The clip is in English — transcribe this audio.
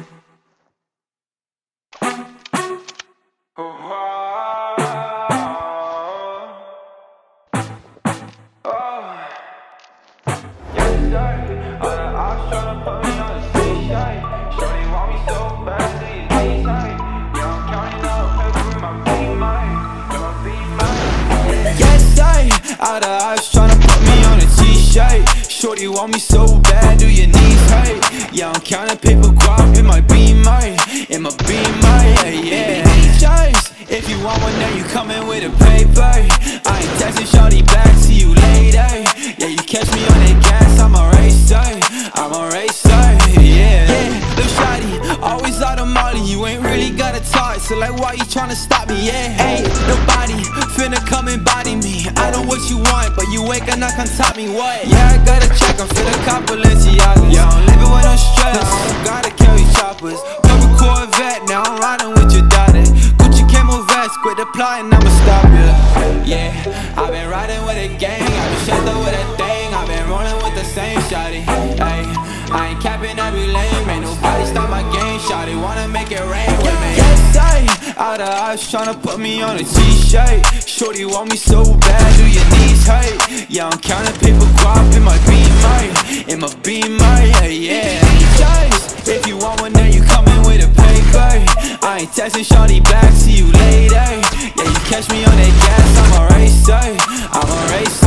All the eyes tryna put me on a t-shirt. Shorty want me so bad, do your knees hurt? Yeah, I'm counting paper guap in my beamer, yeah. DJs, if you want one, then you coming with a paper. I ain't texting shorty back, see you later. Yeah, you catch me on that gas, I'm a racer, yeah. Little shawty, always out of molly, you ain't really got a talk, so like why you tryna stop me, yeah? Ain't nobody finna come and body me. I know what you want, but you ain't gonna come top me, what? Yeah, I gotta check, I'm finna cop Balenciagas. Yeah, I'm living with no stress, gotta carry choppers. Cover Corvette, now I'm riding with your daughter. Gucci camo vest, quit applying, I'ma stop ya. Yeah, I've been riding with a gang, I've been shut up with a thing, I've been rolling with the same shawty. Ay, I ain't capping every lane, ain't nobody stop my game, shawty wanna make it rain with me. Yes, all the eyes tryna put me on a t-shirt. Shorty want me so bad, do your knees hurt? Yeah, I'm counting paper guap in my beamer, yeah. DJs, if you want one, then you coming with a paper. I ain't texting shorty back, see you later. Yeah, you catch me on that gas, I'm a racer.